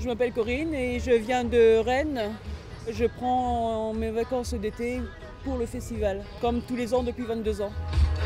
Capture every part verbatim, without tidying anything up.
je m'appelle Corinne et je viens de Rennes. Je prends mes vacances d'été pour le festival, comme tous les ans depuis vingt-deux ans.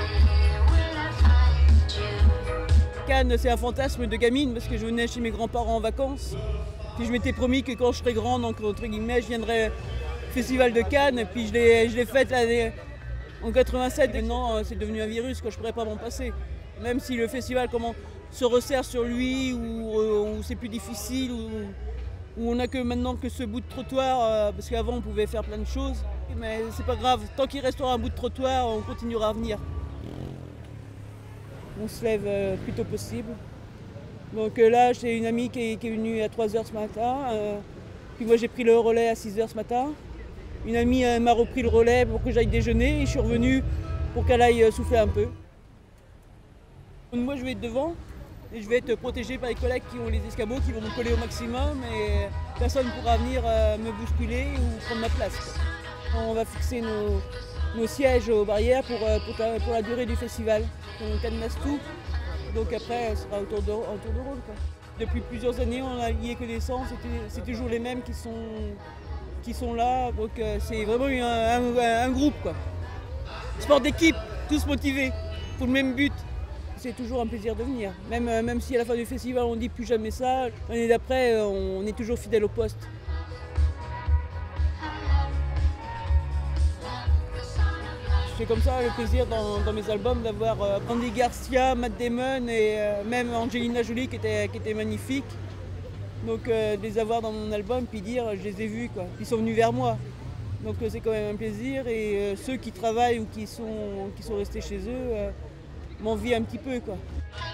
Cannes, c'est un fantasme de gamine parce que je venais chez mes grands-parents en vacances. Puis je m'étais promis que quand je serais grande, donc, entre guillemets, je viendrais au festival de Cannes. Et puis je l'ai, je l'ai fait l'année en quatre-vingt-sept. Maintenant, c'est devenu un virus, que je ne pourrais pas m'en passer. Même si le festival comment, se resserre sur lui, ou, ou c'est plus difficile, ou, ou on n'a que maintenant que ce bout de trottoir, euh, parce qu'avant on pouvait faire plein de choses. Mais c'est pas grave, tant qu'il restera un bout de trottoir, on continuera à venir. On se lève euh, plus tôt possible. Donc euh, là, j'ai une amie qui est, qui est venue à trois heures ce matin. Euh, puis moi, j'ai pris le relais à six heures ce matin. Une amie euh, m'a repris le relais pour que j'aille déjeuner et je suis revenue pour qu'elle aille euh, souffler un peu. Moi, je vais être devant et je vais être protégée par les collègues qui ont les escabeaux, qui vont me coller au maximum et personne ne pourra venir euh, me bousculer ou prendre ma place, quoi. On va fixer nos, nos sièges aux barrières pour, pour, pour la durée du festival. On cadenasse tout, donc après, ce sera autour de, autour de rôle, quoi. Depuis plusieurs années, on a lié connaissance, c'est toujours les mêmes qui sont, qui sont là, donc c'est vraiment un, un, un groupe, quoi. Sport d'équipe, tous motivés pour le même but. C'est toujours un plaisir de venir, même, même si à la fin du festival on dit plus jamais ça, l'année d'après on est toujours fidèle au poste. C'est comme ça le plaisir dans, dans mes albums d'avoir euh, Andy Garcia, Matt Damon et euh, même Angelina Jolie qui était, qui était magnifique. Donc euh, de les avoir dans mon album puis dire je les ai vus, quoi. Ils sont venus vers moi. Donc euh, c'est quand même un plaisir et euh, ceux qui travaillent ou qui sont, qui sont restés chez eux euh, m'envient un petit peu, quoi.